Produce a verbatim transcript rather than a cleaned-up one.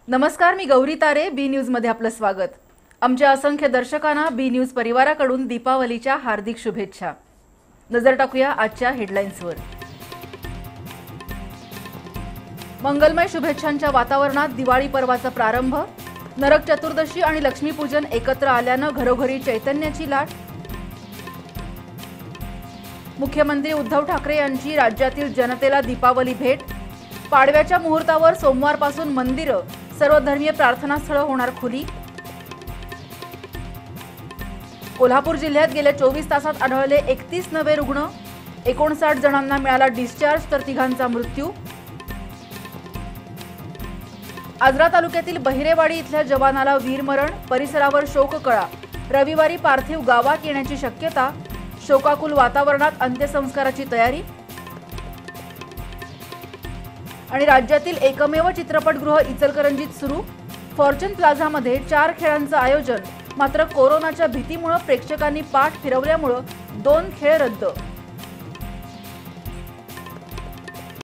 नमस्कार, मी गौरी तारे. बी न्यूज मध्ये आपलं स्वागत. आमच्या असंख्य दर्शकांना बी न्यूज परिवाराकडून दीपावलीच्या हार्दिक शुभेच्छा. नजर टाकूया आजच्या हेडलाईन्सवर. मंगलमय शुभेच्छांच्या वातावरणात दिवाळी पर्वाचा प्रारंभ. नरक चतुर्दशी आणि लक्ष्मीपूजन एकत्र आल्यानं घरोघरी चैतन्याची लाट. मुख्यमंत्री उद्धव ठाकरे यांची राज्यातील जनतेला दीपावली भेट. पाडव्याच्या मुहूर्तावर सोमवारपासून मंदिरं, सर्वधर्मीय प्रार्थनास्थळं होणार खुली. कोल्हापूर जिल्ह्यात गेल्या चोवीस तासात आढळले एकतीस नवे रुग्ण. एकोणसाठ जणांना मिळाला डिस्चार्ज तर तिघांचा मृत्यू. आजरा तालुक्यातील बहिरेवाडी इथल्या जवानाला वीरमरण. परिसरावर शोककळा. रविवारी पार्थिव गावात येण्याची शक्यता. शोकाकुल वातावरणात अंत्यसंस्काराची तयारी. आणि राज्यातील एकमेव चित्रपटगृह इचलकरंजीत सुरू. फॉर्च्यून प्लाझामध्ये चार खेळांचं आयोजन. मात्र कोरोनाच्या भीतीमुळे प्रेक्षकांनी पाठ फिरवल्यामुळे दोन खेळ रद्द.